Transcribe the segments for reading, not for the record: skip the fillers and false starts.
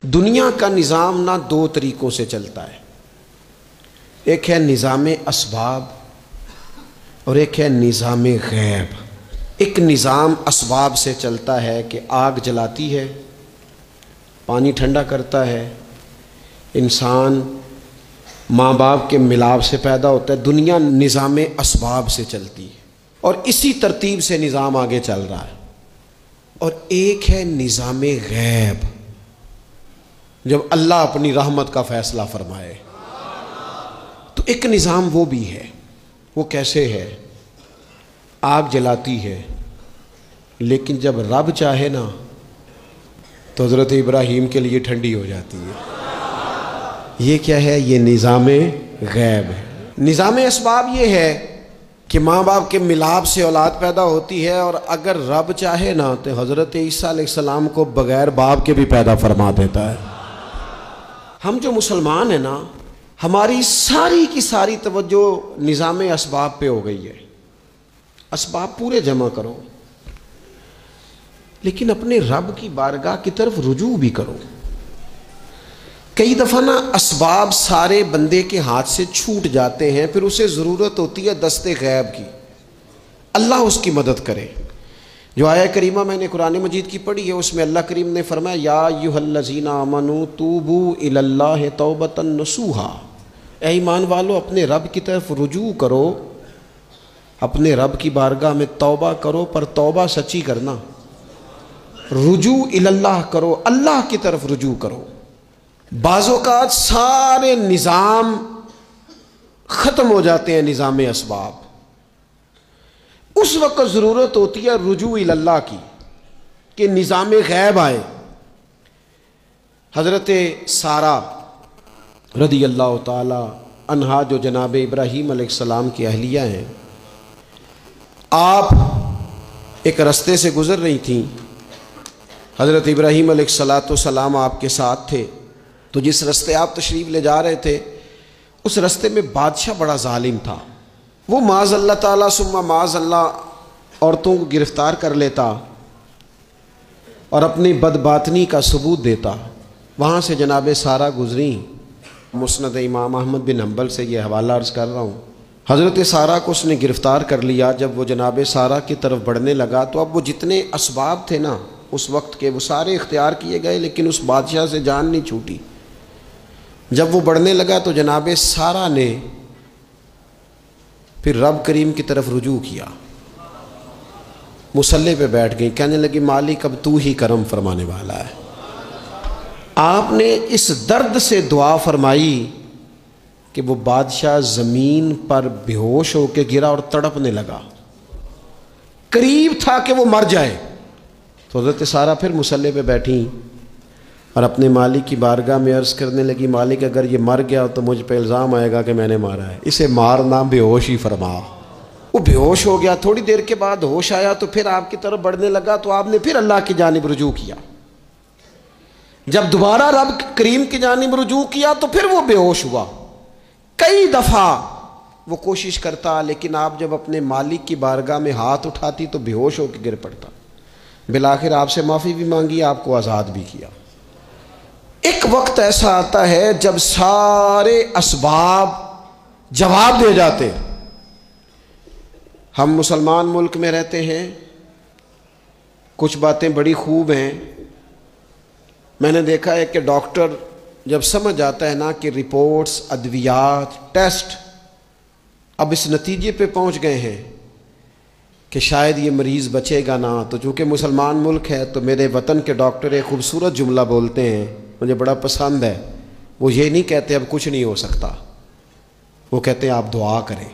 دنیا کا نظام نہ دو طریقوں سے چلتا ہے، ایک ہے نظام اسباب اور ایک ہے نظام غیب۔ ایک نظام اسباب سے چلتا ہے کہ آگ جلاتی ہے، پانی ٹھنڈا کرتا ہے، انسان ماں باپ کے ملاپ سے پیدا ہوتا ہے۔ دنیا نظام اسباب سے چلتی ہے اور اسی ترتیب سے نظام آگے چل رہا ہے۔ اور ایک ہے نظام غیب، جب اللہ اپنی رحمت کا فیصلہ فرمائے تو ایک نظام وہ بھی ہے۔ وہ کیسے ہے؟ آگ جلاتی ہے، لیکن جب رب چاہے نا تو حضرت ابراہیم کے لیے ٹھنڈی ہو جاتی ہے۔ یہ کیا ہے؟ یہ نظام غیب ہے۔ نظام اسباب یہ ہے کہ ماں باپ کے ملاپ سے اولاد پیدا ہوتی ہے، اور اگر رب چاہے نا تو حضرت عیسیٰ علیہ السلام کو بغیر باپ کے بھی پیدا فرما دیتا ہے۔ ہم جو مسلمان ہیں نا، ہماری ساری کی ساری توجہ نظام اسباب پہ ہو گئی ہے۔ اسباب پورے جمع کرو، لیکن اپنے رب کی بارگاہ کی طرف رجوع بھی کرو۔ کئی دفعہ نا اسباب سارے بندے کے ہاتھ سے چھوٹ جاتے ہیں، پھر اسے ضرورت ہوتی ہے دست غیب کی، اللہ اس کی مدد کرے۔ جو آیہ کریمہ میں نے قرآن مجید کی پڑھی ہے، اس میں اللہ کریم نے فرمایا یا ایھا الذین آمنوا توبوا الی اللہ توبۃ نصوحا، اے ایمان والو اپنے رب کی طرف رجوع کرو، اپنے رب کی بارگاہ میں توبہ کرو، پر توبہ سچی کرنا، رجوع الی اللہ کرو، اللہ کی طرف رجوع کرو۔ بعض اوقات سارے نظام ختم ہو جاتے ہیں، نظام اسباب، اس وقت ضرورت ہوتی ہے رجوع الی اللہ کی کہ نظام غیب آئے۔ حضرت سارہ رضی اللہ تعالی عنہا جو جناب ابراہیم علیہ السلام کی اہلیہ ہیں، آپ ایک رستے سے گزر رہی تھیں، حضرت ابراہیم علیہ السلام آپ کے ساتھ تھے، تو جس رستے آپ تشریف لے جا رہے تھے اس رستے میں بادشاہ بڑا ظالم تھا۔ وہ معاذ اللہ تعالیٰ ثم معاذ اللہ عورتوں کو گرفتار کر لیتا اور اپنی بدباطنی کا ثبوت دیتا۔ وہاں سے جناب سارہ گزریں، مسند امام احمد بن حنبل سے یہ حوالہ عرض کر رہا ہوں۔ حضرت سارہ کو اس نے گرفتار کر لیا۔ جب وہ جناب سارہ کی طرف بڑھنے لگا تو اب وہ جتنے اسباب تھے نا اس وقت کے، وہ سارے اختیار کیے گئے، لیکن اس بادشاہ سے جان نہیں چھوٹی۔ جب وہ بڑھنے لگا تو جناب سارہ نے پھر رب کریم کی طرف رجوع کیا، مصلی پہ بیٹھ گئی، کہنے لگی مالک اب تو ہی کرم فرمانے والا ہے۔ آپ نے اس درد سے دعا فرمائی کہ وہ بادشاہ زمین پر بے ہوش ہو کے گرا اور تڑپنے لگا، قریب تھا کہ وہ مر جائے۔ تو حضرت سارہ پھر مصلی پہ بیٹھیں اور اپنے مالک کی بارگاہ میں عرض کرنے لگی مالک اگر یہ مر گیا تو مجھ پہ الزام آئے گا کہ میں نے مارا ہے، اسے مارنا بے ہوش ہی فرما۔ وہ بے ہوش ہو گیا، تھوڑی دیر کے بعد ہوش آیا تو پھر آپ کی طرف بڑھنے لگا، تو آپ نے پھر اللہ کی جانب رجوع کیا۔ جب دوبارہ رب کریم کی جانب رجوع کیا تو پھر وہ بے ہوش ہوا۔ کئی دفعہ وہ کوشش کرتا، لیکن آپ جب اپنے مالک کی بارگاہ میں ہاتھ اٹھاتی تو بے ہوش ہو کے گر پڑتا۔ بالآخر آپ سے معافی بھی مانگی، آپ کو آزاد بھی کیا۔ ایک وقت ایسا آتا ہے جب سارے اسباب جواب دے جاتے۔ ہم مسلمان ملک میں رہتے ہیں، کچھ باتیں بڑی خوب ہیں۔ میں نے دیکھا ہے کہ ڈاکٹر جب سمجھ آتا ہے نا کہ رپورٹس، ادویات، ٹیسٹ اب اس نتیجے پہ پہنچ گئے ہیں کہ شاید یہ مریض بچے گا نہ، تو چونکہ مسلمان ملک ہے تو میرے وطن کے ڈاکٹر ایک خوبصورت جملہ بولتے ہیں، مجھے بڑا پسند ہے۔ وہ یہ نہیں کہتے اب کچھ نہیں ہو سکتا، وہ کہتے ہیں آپ دعا کریں۔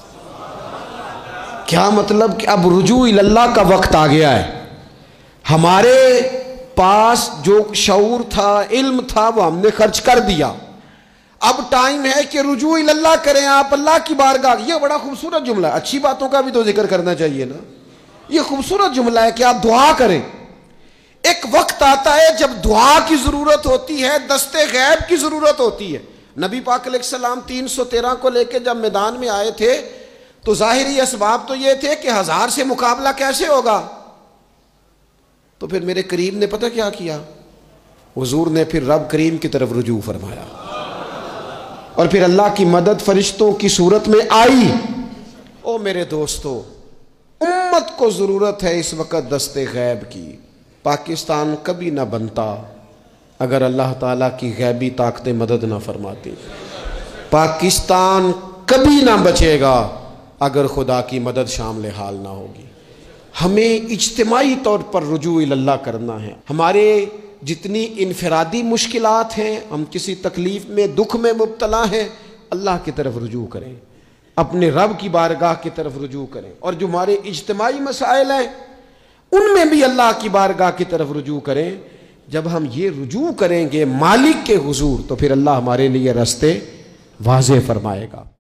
کیا مطلب کہ اب رجوع اللہ کا وقت آ گیا ہے۔ ہمارے پاس جو شعور تھا، علم تھا، وہ ہم نے خرچ کر دیا، اب ٹائم ہے کہ رجوع اللہ کریں، آپ اللہ کی بارگاہ۔ یہ بڑا خوبصورت جملہ ہے، اچھی باتوں کا بھی تو ذکر کرنا چاہیے نا۔ یہ خوبصورت جملہ ہے کہ آپ دعا کریں۔ ایک وقت آتا ہے جب دعا کی ضرورت ہوتی ہے، دست غیب کی ضرورت ہوتی ہے۔ نبی پاک علیہ السلام 313 کو لے کے جب میدان میں آئے تھے تو ظاہری اسباب تو یہ تھے کہ 1000 سے مقابلہ کیسے ہوگا، تو پھر میرے قریب نے پتہ کیا کیا، حضور نے پھر رب کریم کی طرف رجوع فرمایا اور پھر اللہ کی مدد فرشتوں کی صورت میں آئی۔ او میرے دوستو، امت کو ضرورت ہے اس وقت دست غیب کی۔ پاکستان کبھی نہ بنتا اگر اللہ تعالیٰ کی غیبی طاقتیں مدد نہ فرماتی۔ پاکستان کبھی نہ بچے گا اگر خدا کی مدد شامل حال نہ ہوگی۔ ہمیں اجتماعی طور پر رجوع اللہ کرنا ہے۔ ہمارے جتنی انفرادی مشکلات ہیں، ہم کسی تکلیف میں دکھ میں مبتلا ہیں، اللہ کی طرف رجوع کریں، اپنے رب کی بارگاہ کی طرف رجوع کریں، اور جو ہمارے اجتماعی مسائل ہیں ان میں بھی اللہ کی بارگاہ کی طرف رجوع کریں۔ جب ہم یہ رجوع کریں گے مالک کے حضور تو پھر اللہ ہمارے لیے راستے واضح فرمائے گا۔